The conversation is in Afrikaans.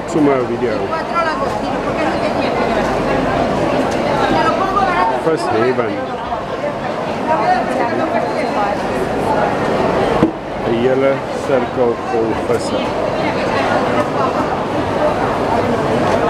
tomorrow video. First Haven. Die hele sirkel vol visse.